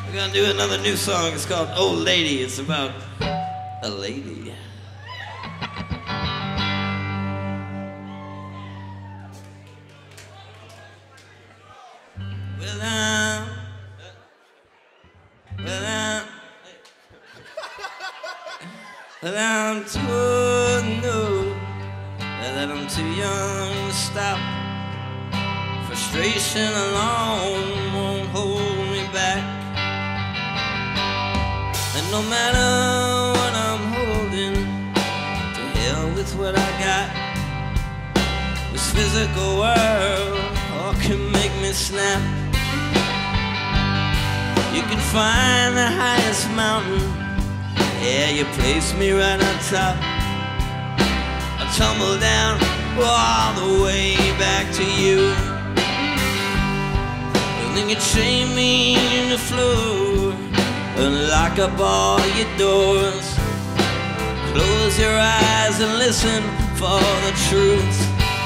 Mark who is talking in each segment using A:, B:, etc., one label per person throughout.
A: We're gonna do another new song. It's called Old Lady. It's about a lady. Well, I'm told no, that I'm too young to stop. Frustration alone won't hold me back. And no matter what I'm holding, to hell with what I got. This physical world all can make me snap. You can find the highest mountain, yeah, you place me right on top. I tumble down all the way back to you. And then you chain me in the floor and lock up all your doors. Close your eyes and listen for the truth.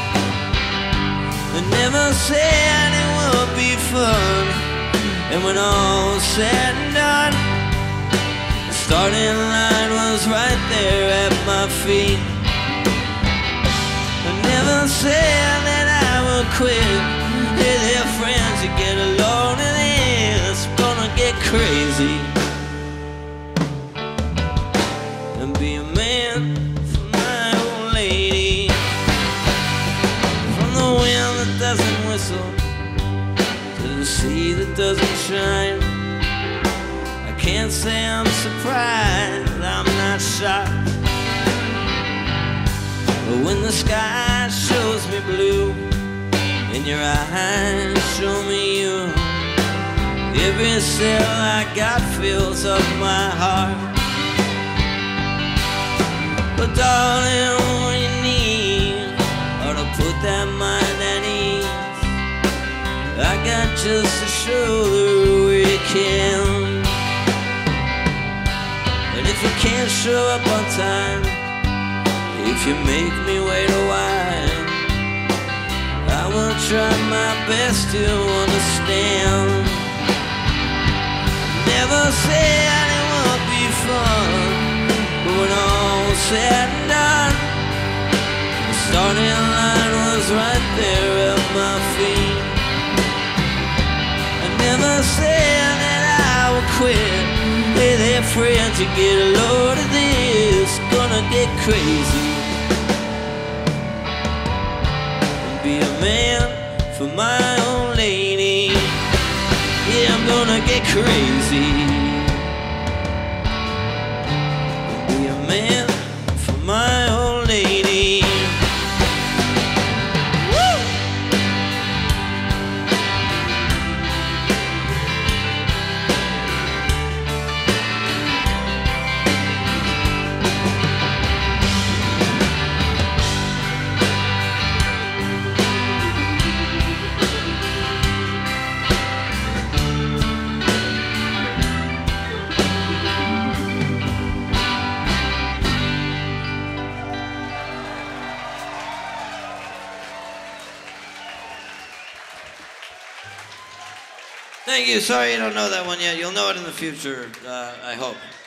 A: They never said it would be fun, and when all was said and done, the starting line was right there at my feet. They never said that I would quit. Hey there, friends, you get alone in this, gonna get crazy and be a man for my old lady. From the wind that doesn't whistle to the sea that doesn't shine, I can't say I'm surprised, I'm not shocked. But when the sky shows me blue and your eyes show me you, every cell I got fills up my heart. But darling, what you need are to put that mind at ease. I got just a shoulder where you can. And if you can't show up on time, if you make me wait a while, I will try my best to understand. Never said it would be fun, but when all was said and done, the starting line was right there at my feet. I never said that I would quit. Hey there, friends, you get a load of this, gonna get crazy and be a man for my old lady. Yeah, I'm gonna get crazy and be a man for my old lady. Thank you. Sorry you don't know that one yet. You'll know it in the future, I hope.